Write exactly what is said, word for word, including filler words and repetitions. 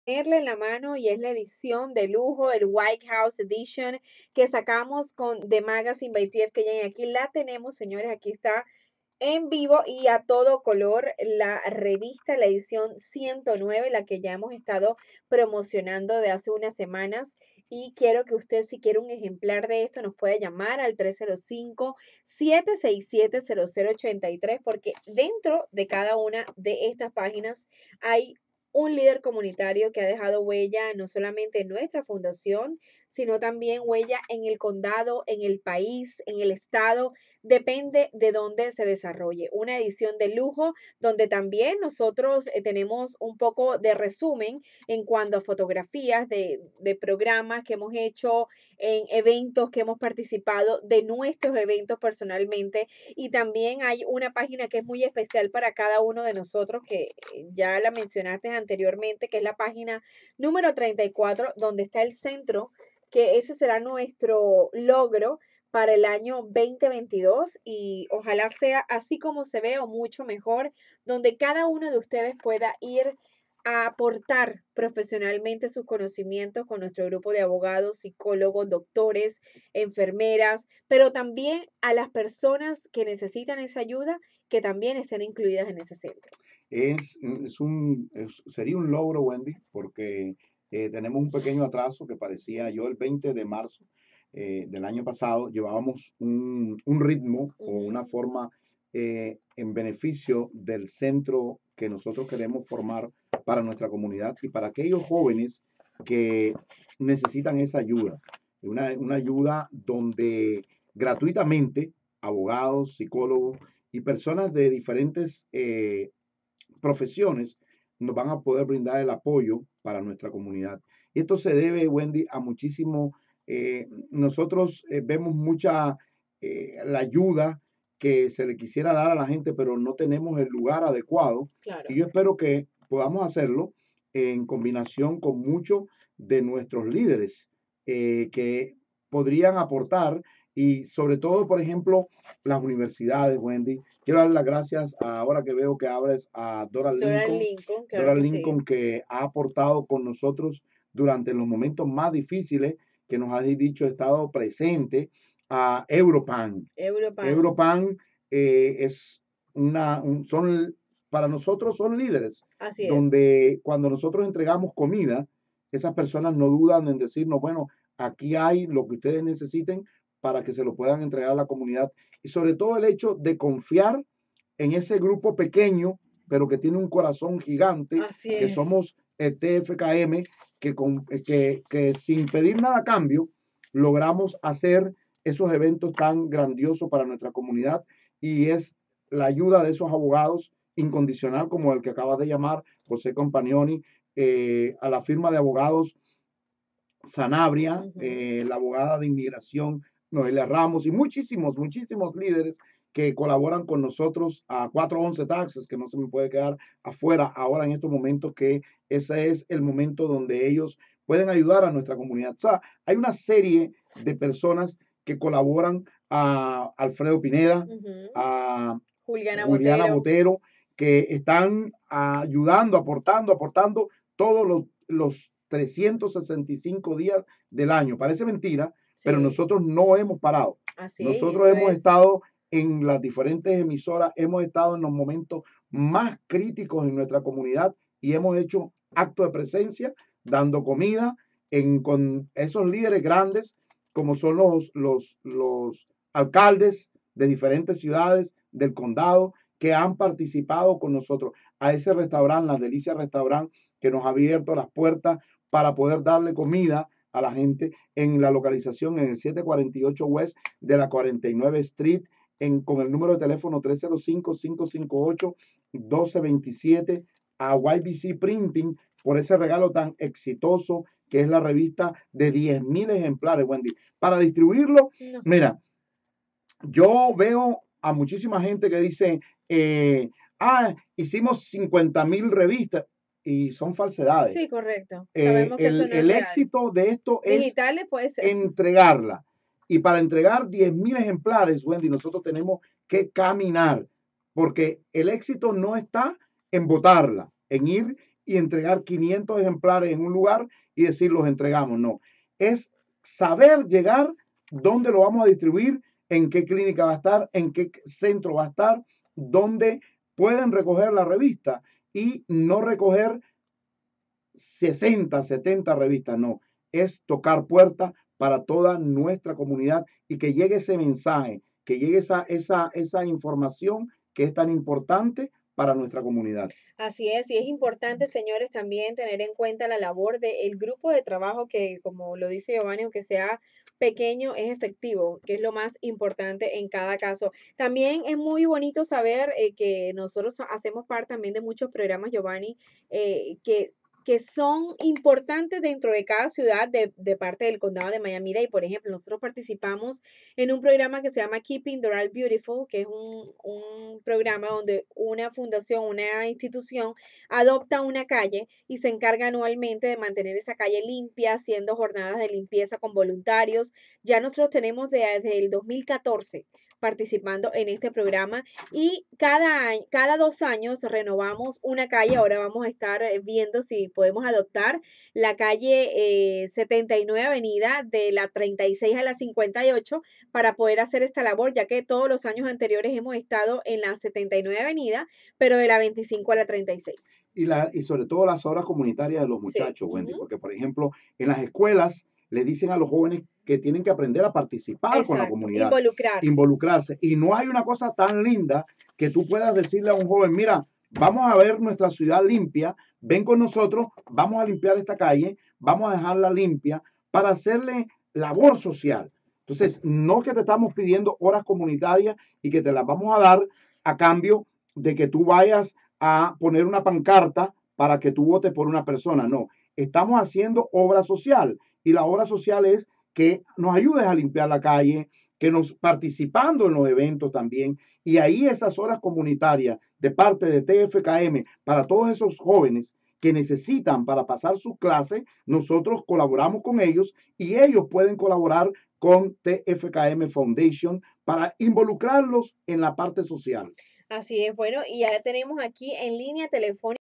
tenerla en la mano y es la edición de lujo, el White House Edition que sacamos con The Magazine by T F K J. Aquí la tenemos, señores, aquí está en vivo y a todo color la revista, la edición ciento nueve, la que ya hemos estado promocionando de hace unas semanas. Y quiero que usted, si quiere un ejemplar de esto, nos puede llamar al tres cero cinco, siete seis siete, cero cero ocho tres, porque dentro de cada una de estas páginas hay un líder comunitario que ha dejado huella no solamente en nuestra fundación, sino también huella en el condado, en el país, en el estado, depende de dónde se desarrolle. Una edición de lujo donde también nosotros eh, tenemos un poco de resumen en cuanto a fotografías de, de programas que hemos hecho, en eventos que hemos participado, de nuestros eventos personalmente. Y también hay una página que es muy especial para cada uno de nosotros, que eh, ya la mencionaste anteriormente, que es la página número treinta y cuatro, donde está el centro, que ese será nuestro logro para el año veinte veintidós y ojalá sea así como se ve o mucho mejor, donde cada uno de ustedes pueda ir a aportar profesionalmente sus conocimientos con nuestro grupo de abogados, psicólogos, doctores, enfermeras, pero también a las personas que necesitan esa ayuda, que también estén incluidas en ese centro. Es, es un, es- sería un logro, Wendy, porque eh, tenemos un pequeño atraso que parecía yo el veinte de marzo eh, del año pasado, llevábamos un, un ritmo o una Ujú. forma eh, en beneficio del centro que nosotros queremos formar para nuestra comunidad y para aquellos jóvenes que necesitan esa ayuda. Una, una ayuda donde gratuitamente abogados, psicólogos y personas de diferentes eh, profesiones nos van a poder brindar el apoyo para nuestra comunidad. Y esto se debe, Wendy, a muchísimo, eh, nosotros eh, vemos mucha eh, la ayuda que se le quisiera dar a la gente, pero no tenemos el lugar adecuado. Y Claro. yo espero que podamos hacerlo en combinación con muchos de nuestros líderes eh, que podrían aportar y sobre todo, por ejemplo, las universidades, Wendy. Quiero dar las gracias a- ahora que veo que abres a Dora Dora Lincoln, Lincoln, claro Dora que sí. Lincoln que ha aportado con nosotros durante los momentos más difíciles que nos ha dicho, ha estado presente a Europan. Europan. Europan eh, es una, un- son, para nosotros son líderes, Así es. donde cuando nosotros entregamos comida, esas personas no dudan en decirnos, bueno, aquí hay lo que ustedes necesiten para que se lo puedan entregar a la comunidad. Y sobre todo el hecho de confiar en ese grupo pequeño, pero que tiene un corazón gigante, Así que es. somos el T F K M, que, con, que, que sin pedir nada a cambio, logramos hacer esos eventos tan grandiosos para nuestra comunidad y es la ayuda de esos abogados incondicional como el que acabas de llamar, José Compagnoni, eh, a la firma de abogados Sanabria, Ujú. eh, la abogada de inmigración Noelia Ramos y muchísimos, muchísimos líderes que colaboran con nosotros a cuatrocientos once Taxes, que no se me puede quedar afuera ahora en estos momentos, que ese es el momento donde ellos pueden ayudar a nuestra comunidad. O sea, hay una serie de personas que colaboran a Alfredo Pineda, Ujú. a Juliana Juliana Botero. Botero, que están ayudando, aportando, aportando todos los, los trescientos sesenta y cinco días del año. Parece mentira, pero Sí, nosotros no hemos parado. así es, y Nosotros eso hemos es. estado en las diferentes emisoras, hemos estado en los momentos más críticos en nuestra comunidad y hemos hecho acto de presencia, dando comida en, con esos líderes grandes como son los, los, los alcaldes de diferentes ciudades del condado que han participado con nosotros a ese restaurante, la Delicia Restaurant, que nos ha abierto las puertas para poder darle comida a la gente en la localización en el setecientos cuarenta y ocho West de la cuarenta y nueve Street, en, con el número de teléfono tres cero cinco, cinco cinco ocho, uno dos dos siete a Y B C Printing por ese regalo tan exitoso que es la revista de diez mil ejemplares, Wendy. Para distribuirlo, No. mira, yo veo a muchísima gente que dice, eh, ah, hicimos cincuenta mil revistas y son falsedades. Sí, correcto. Eh, Sabemos que eso el, no es el real. éxito de esto es Digitales puede ser. entregarla. Y para entregar diez mil ejemplares, Wendy, nosotros tenemos que caminar, porque el éxito no está en botarla, en ir y entregar quinientos ejemplares en un lugar y decir los entregamos. No, es saber llegar dónde lo vamos a distribuir, en qué clínica va a estar, en qué centro va a estar, dónde pueden recoger la revista y no recoger sesenta, setenta revistas, no, es tocar puertas para toda nuestra comunidad y que llegue ese mensaje, que llegue esa, esa, esa información que es tan importante para nuestra comunidad. Así es, y es importante, señores, también tener en cuenta la labor del grupo de trabajo que, como lo dice Giovanni, aunque sea pequeño, es efectivo, que es lo más importante en cada caso. También es muy bonito saber eh, que nosotros hacemos parte también de muchos programas, Giovanni, eh, que que son importantes dentro de cada ciudad de, de parte del condado de Miami-Dade. Por ejemplo, nosotros participamos en un programa que se llama Keeping Doral Beautiful, que es un, un programa donde una fundación, una institución adopta una calle y se encarga anualmente de mantener esa calle limpia, haciendo jornadas de limpieza con voluntarios. Ya nosotros tenemos desde el dos mil catorce participando en este programa y cada, año, cada dos años renovamos una calle. Ahora vamos a estar viendo si podemos adoptar la calle eh, setenta y nueve Avenida de la treinta y seis a la cincuenta y ocho para poder hacer esta labor, ya que todos los años anteriores hemos estado en la setenta y nueve Avenida, pero de la veinticinco a la treinta y seis. Y, la, y sobre todo las obras comunitarias de los muchachos, sí. Wendy, uh-huh. Porque por ejemplo, en las escuelas le dicen a los jóvenes que tienen que aprender a participar Exacto. Con la comunidad. Involucrarse. Involucrarse. Y no hay una cosa tan linda que tú puedas decirle a un joven, mira, vamos a ver nuestra ciudad limpia, ven con nosotros, vamos a limpiar esta calle, vamos a dejarla limpia para hacerle labor social. Entonces, no que te estamos pidiendo horas comunitarias y que te las vamos a dar a cambio de que tú vayas a poner una pancarta para que tú votes por una persona. No, estamos haciendo obra social y la obra social es que nos ayudes a limpiar la calle, que nos participando en los eventos también. Y ahí esas horas comunitarias de parte de T F K M para todos esos jóvenes que necesitan para pasar sus clases, nosotros colaboramos con ellos y ellos pueden colaborar con T F K M Foundation para involucrarlos en la parte social. Así es, bueno, y ya tenemos aquí en línea telefónica